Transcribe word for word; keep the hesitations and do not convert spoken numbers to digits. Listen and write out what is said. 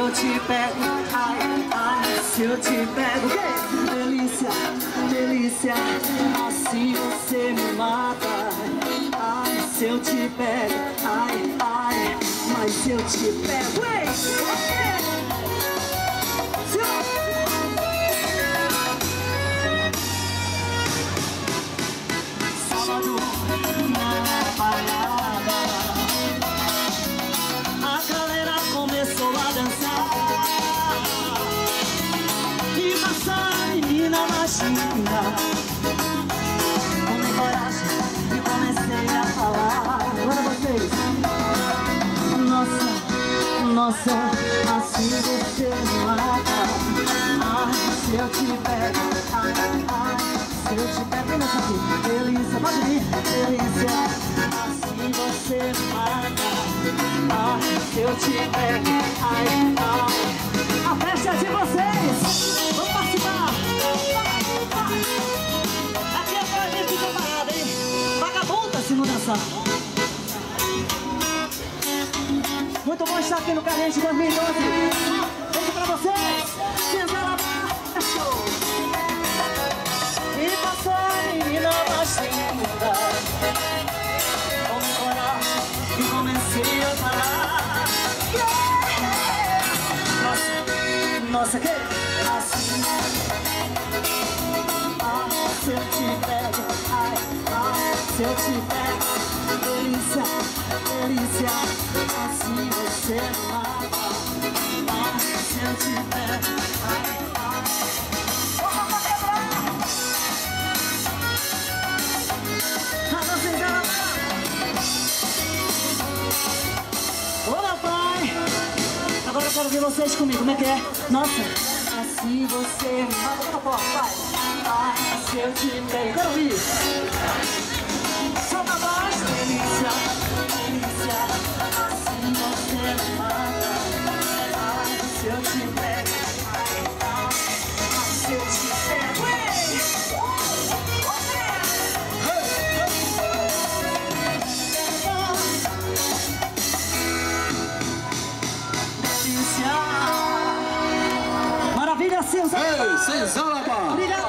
eu te pego, ai, ai, se eu te pego, delícia, delícia, assim você me mata. Ai, se eu te pego, ai, ai, mas se eu te pego, ei, sábado na balada, a galera começou a dançar e passar a menina mais linda. Tomei coragem e comecei a falar. Agora vocês. Nossa, nossa, assim você me mata. Ai, se eu te pego, ai, ai, se eu te pego, vem nessa aqui. Delícia, pode vir, delícia, assim você me mata. Ai, se eu te pego, ai, ai. A festa é de vocês, vamos participar. Aqui é pra gente ficar parado, hein? Vagabunda se não dançar. Muito bom estar aqui no Carente dois mil e doze. Beijo pra vocês. Senzala é show. E passou a menina mais linda. Tomei coragem e comecei a falar. Yeah! Nossa, nossa, que assim. Ah, se eu te pego, ai, ai, se eu te pego, delícia, delícia, assim você me mata. Ah, se eu te pego, ai, ai. Vamos pra quebrar! A nossa engana. Ô, meu pai! Agora eu quero ver vocês comigo, como é que é? Nossa! Assim você me mata. Vamos pra vai! Ai, se eu te pego, quero ouvir! Só pra baixo, delícia, delícia, assim você me mata. Ai, se eu te pego, ai, ai, ai, se eu te pego, ei! Delícia! Maravilha, Senzala! Ei, Senzala! Obrigado!